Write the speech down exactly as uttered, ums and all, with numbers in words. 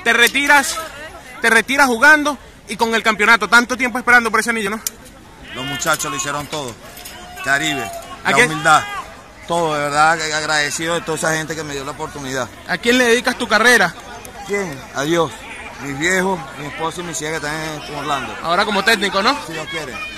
te retiras, te retiras jugando y con el campeonato, tanto tiempo esperando por ese anillo, ¿no? Los muchachos lo hicieron todo, Caribe, ¿A la quién? humildad, todo, de verdad, agradecido de toda esa gente que me dio la oportunidad. ¿A quién le dedicas tu carrera? ¿Quién? A Dios, mis viejos, mi esposa y mis hijas que están en Orlando. Ahora como técnico, ¿no? Si Dios quiere.